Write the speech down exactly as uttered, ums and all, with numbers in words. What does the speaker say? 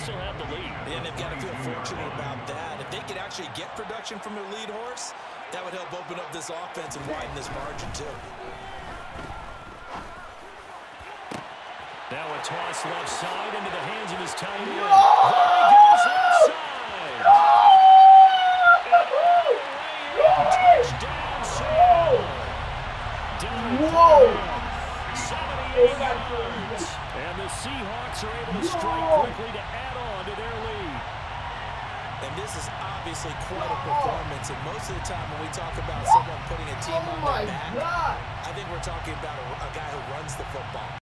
still have the lead. And they've got to feel fortunate about that. If they could actually get production from their lead horse, that would help open up this offense and widen this margin too. Now a toss left side into the hands of his tight end. There he goes left side. Touchdown, Seattle. Whoa. seventy-eight yards. And the Seahawks are able to strike quickly to add on to their lead. And this is obviously quite a performance. And most of the time when we talk about someone putting a team on their back, I think we're talking about a, a guy who runs the football.